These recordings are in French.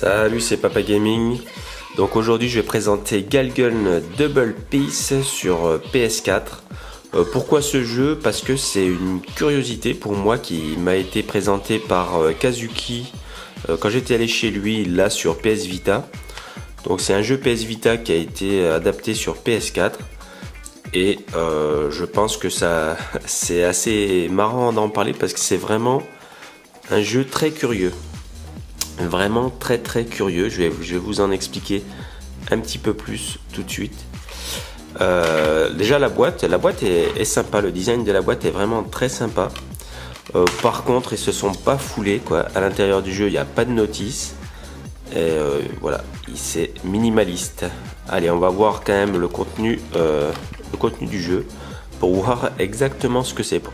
Salut, c'est Papa Gaming. Donc aujourd'hui je vais présenter Galgun Double Peace sur PS4. Pourquoi ce jeu? Parce que c'est une curiosité pour moi qui m'a été présentée par Kazuki quand j'étais allé chez lui là sur PS Vita. Donc c'est un jeu PS Vita qui a été adapté sur PS4. Et je pense que ça c'est assez marrant d'en parler parce que c'est vraiment un jeu très curieux. Vraiment très curieux. Je vais vous en expliquer un petit peu plus tout de suite. Déjà la boîte est sympa. Le design de la boîte est vraiment très sympa. Par contre ils se sont pas foulés quoi. À l'intérieur du jeu il n'y a pas de notice. Et voilà, c'est minimaliste. Allez, on va voir quand même le contenu du jeu pour voir exactement ce que c'est.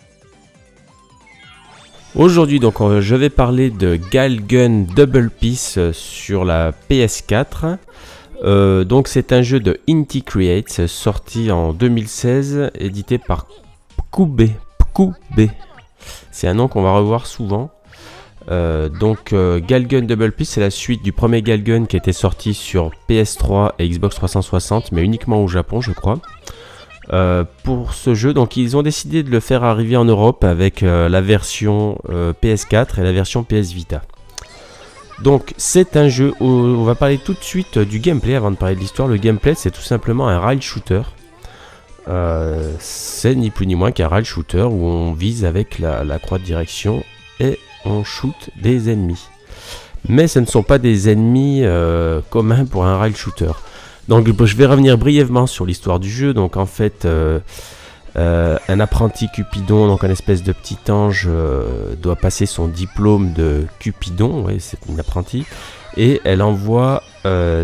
Aujourd'hui donc je vais parler de Galgun Double Peace sur la PS4. Donc c'est un jeu de Inti Creates sorti en 2016, édité par Pkube. C'est un nom qu'on va revoir souvent. Galgun Double Peace, c'est la suite du premier Galgun qui était sorti sur PS3 et Xbox 360, mais uniquement au Japon je crois. Pour ce jeu, donc ils ont décidé de le faire arriver en Europe avec la version PS4 et la version PS Vita. Donc c'est un jeu où on va parler tout de suite du gameplay avant de parler de l'histoire. Le gameplay c'est tout simplement un rail shooter. C'est ni plus ni moins qu'un rail shooter où on vise avec la croix de direction et on shoot des ennemis. Mais ce ne sont pas des ennemis communs pour un rail shooter. Donc je vais revenir brièvement sur l'histoire du jeu. Donc en fait un apprenti Cupidon, donc un espèce de petit ange, doit passer son diplôme de Cupidon, ouais, c'est une apprentie, et elle envoie un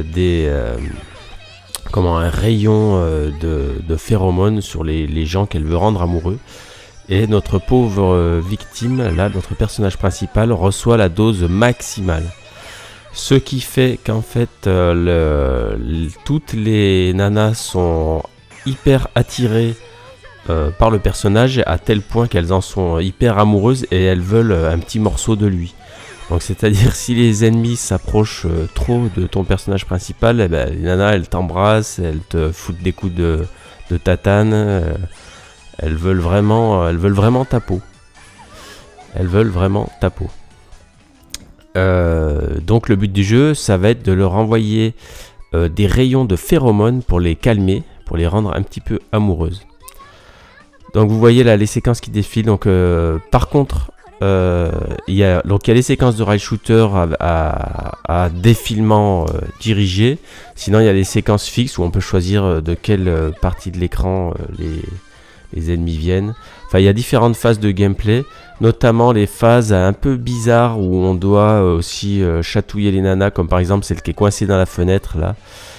rayon de phéromones sur les gens qu'elle veut rendre amoureux. Et notre pauvre victime, là, notre personnage principal, reçoit la dose maximale. Ce qui fait qu'en fait, toutes les nanas sont hyper attirées par le personnage, à tel point qu'elles en sont hyper amoureuses et elles veulent un petit morceau de lui. Donc c'est-à-dire si les ennemis s'approchent trop de ton personnage principal, eh ben, les nanas elles t'embrassent, elles te foutent des coups de tatane, elles veulent vraiment ta peau. Elles veulent vraiment ta peau. Donc le but du jeu, ça va être de leur envoyer des rayons de phéromones pour les calmer, pour les rendre un petit peu amoureuses. Donc vous voyez là les séquences qui défilent. Donc par contre, il y a les séquences de rail shooter à défilement dirigé. Sinon il y a les séquences fixes où on peut choisir de quelle partie de l'écran les ennemis viennent. Enfin, il y a différentes phases de gameplay, notamment les phases un peu bizarres où on doit aussi chatouiller les nanas, comme par exemple celle qui est coincée dans la fenêtre là.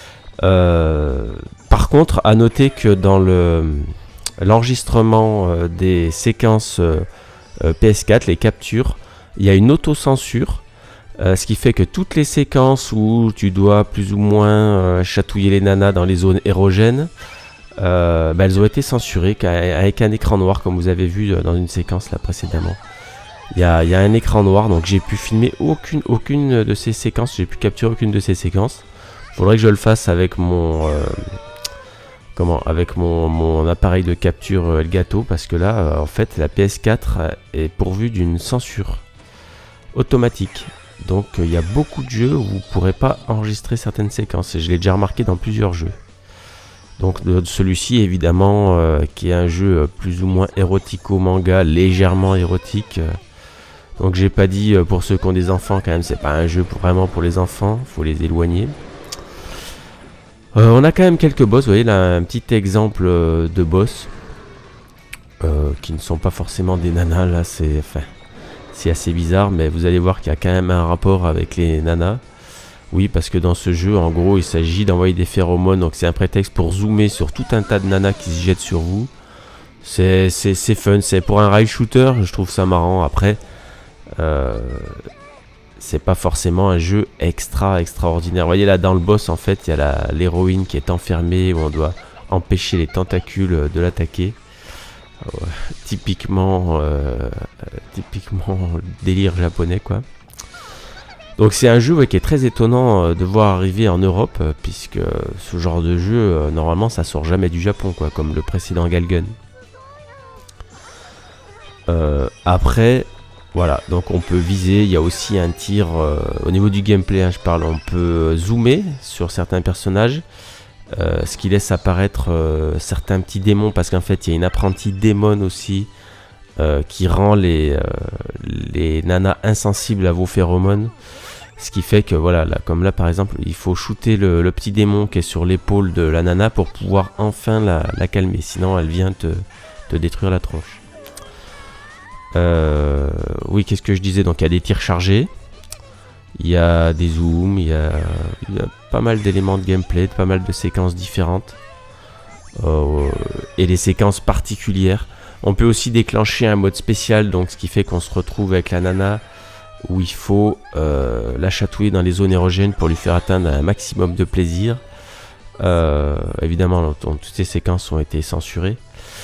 Par contre, à noter que dans l'enregistrement des séquences PS4, les captures, il y a une autocensure, ce qui fait que toutes les séquences où tu dois plus ou moins chatouiller les nanas dans les zones érogènes, elles ont été censurées avec un écran noir, comme vous avez vu dans une séquence là précédemment. Il y a un écran noir, donc j'ai pu filmer aucune de ces séquences, j'ai pu capturer aucune de ces séquences. Faudrait que je le fasse avec mon appareil de capture Elgato, parce que là en fait la PS4 est pourvue d'une censure automatique. Donc il y a beaucoup de jeux où vous ne pourrez pas enregistrer certaines séquences, et je l'ai déjà remarqué dans plusieurs jeux. Donc celui-ci évidemment qui est un jeu plus ou moins érotico-manga, légèrement érotique. Donc j'ai pas dit pour ceux qui ont des enfants, quand même c'est pas un jeu vraiment pour les enfants, faut les éloigner. On a quand même quelques boss, vous voyez là un petit exemple de boss qui ne sont pas forcément des nanas. Là c'est assez bizarre, mais vous allez voir qu'il y a quand même un rapport avec les nanas. Oui, parce que dans ce jeu, en gros, il s'agit d'envoyer des phéromones. Donc c'est un prétexte pour zoomer sur tout un tas de nanas qui se jettent sur vous. C'est fun, c'est pour un rail shooter, je trouve ça marrant. Après, c'est pas forcément un jeu extraordinaire. Vous voyez là dans le boss, en fait, il y a l'héroïne qui est enfermée, où on doit empêcher les tentacules de l'attaquer. Typiquement délire japonais quoi. Donc c'est un jeu qui est très étonnant de voir arriver en Europe, puisque ce genre de jeu, normalement, ça sort jamais du Japon, quoi, comme le précédent Galgun. Après, voilà, donc on peut viser, il y a aussi un tir, au niveau du gameplay, hein, je parle, on peut zoomer sur certains personnages, ce qui laisse apparaître certains petits démons, parce qu'en fait, il y a une apprentie démon aussi, qui rend les nanas insensibles à vos phéromones. Ce qui fait que voilà, là, comme là par exemple, il faut shooter le petit démon qui est sur l'épaule de la nana pour pouvoir enfin la calmer. Sinon elle vient te détruire la tronche. Oui, qu'est-ce que je disais? Donc il y a des tirs chargés. Il y a des zooms, il y a pas mal d'éléments de gameplay, pas mal de séquences différentes. Et des séquences particulières. On peut aussi déclencher un mode spécial, donc ce qui fait qu'on se retrouve avec la nana où il faut la chatouiller dans les zones érogènes pour lui faire atteindre un maximum de plaisir. Évidemment, toutes ces séquences ont été censurées.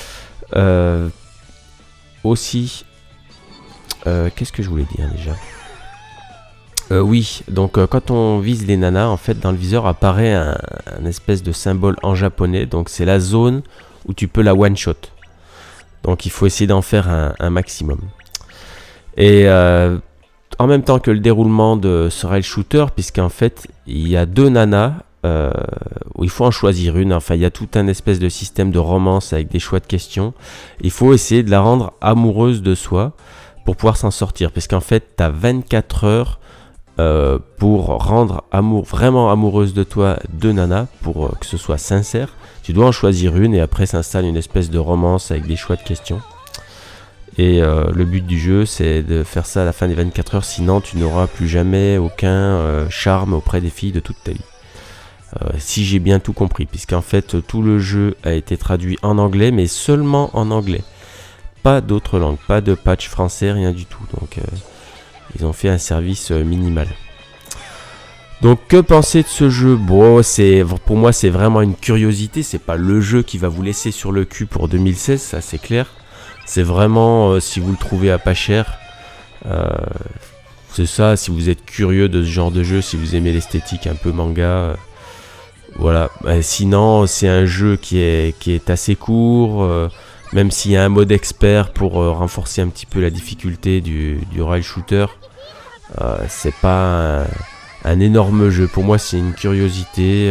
Aussi, qu'est-ce que je voulais dire déjà? Oui, donc quand on vise les nanas, en fait, dans le viseur apparaît un espèce de symbole en japonais. Donc c'est la zone où tu peux la one-shot. Donc il faut essayer d'en faire un maximum. Et en même temps que le déroulement de ce rail shooter, puisqu'en fait il y a deux nanas où il faut en choisir une. Enfin, il y a tout un espèce de système de romance avec des choix de questions. Il faut essayer de la rendre amoureuse de soi pour pouvoir s'en sortir, puisqu'en fait tu as 24 heures pour rendre vraiment amoureuse de toi deux nanas, pour que ce soit sincère. Tu dois en choisir une et après s'installe une espèce de romance avec des choix de questions. Et le but du jeu, c'est de faire ça à la fin des 24 heures, sinon tu n'auras plus jamais aucun charme auprès des filles de toute ta vie. Si j'ai bien tout compris, puisqu'en fait tout le jeu a été traduit en anglais, mais seulement en anglais. Pas d'autres langues, pas de patch français, rien du tout. Donc ils ont fait un service minimal. Donc que penser de ce jeu? Bon, pour moi c'est vraiment une curiosité, c'est pas le jeu qui va vous laisser sur le cul pour 2016, ça c'est clair. C'est vraiment, si vous le trouvez à pas cher, c'est ça, si vous êtes curieux de ce genre de jeu, si vous aimez l'esthétique un peu manga, voilà. Sinon, c'est un jeu qui est assez court, même s'il y a un mode expert pour renforcer un petit peu la difficulté du rail shooter, c'est pas un énorme jeu. Pour moi, c'est une curiosité.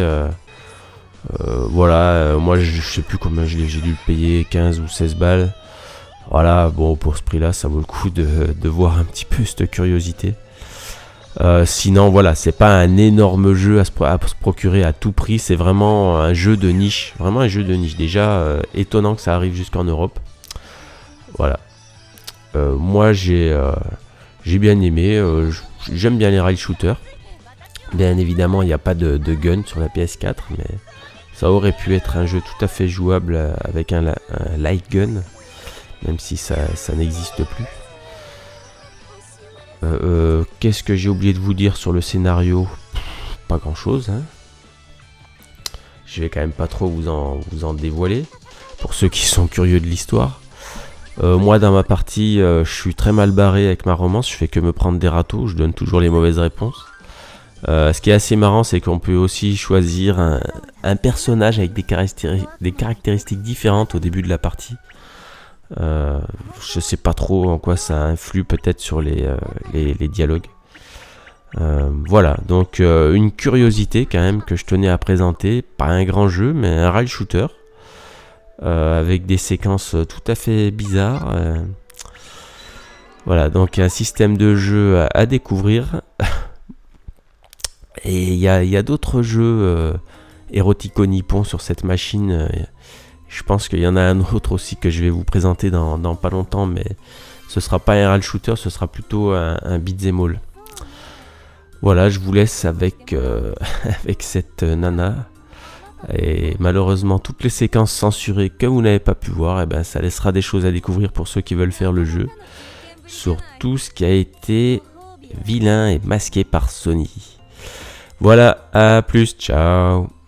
Voilà, moi je sais plus combien j'ai dû le payer, 15 ou 16 balles. Voilà, bon, pour ce prix-là, ça vaut le coup de voir un petit peu cette curiosité. Sinon, voilà, c'est pas un énorme jeu à se procurer à tout prix. C'est vraiment un jeu de niche. Vraiment un jeu de niche. Déjà, étonnant que ça arrive jusqu'en Europe. Voilà. Moi, j'ai bien aimé. J'aime bien les rail shooters. Bien évidemment, il n'y a pas de gun sur la PS4, mais ça aurait pu être un jeu tout à fait jouable avec un light gun. Même si ça n'existe plus. Qu'est-ce que j'ai oublié de vous dire sur le scénario? Pas grand chose, hein. Je vais quand même pas trop vous en dévoiler, pour ceux qui sont curieux de l'histoire. Moi dans ma partie, je suis très mal barré avec ma romance, je fais que me prendre des râteaux, je donne toujours les mauvaises réponses. Ce qui est assez marrant, c'est qu'on peut aussi choisir un personnage avec des caractéristiques différentes au début de la partie. Je sais pas trop en quoi ça influe peut-être sur les dialogues. Voilà, donc une curiosité quand même que je tenais à présenter. Pas un grand jeu, mais un rail shooter avec des séquences tout à fait bizarres. Voilà, donc un système de jeu à découvrir. Et il y a d'autres jeux érotico-nippons sur cette machine. Je pense qu'il y en a un autre aussi que je vais vous présenter dans pas longtemps, mais ce sera pas un rail shooter, ce sera plutôt un beat'em all. Voilà, je vous laisse avec cette nana. Et malheureusement, toutes les séquences censurées que vous n'avez pas pu voir, eh ben, ça laissera des choses à découvrir pour ceux qui veulent faire le jeu. Sur tout ce qui a été vilain et masqué par Sony. Voilà, à plus, ciao.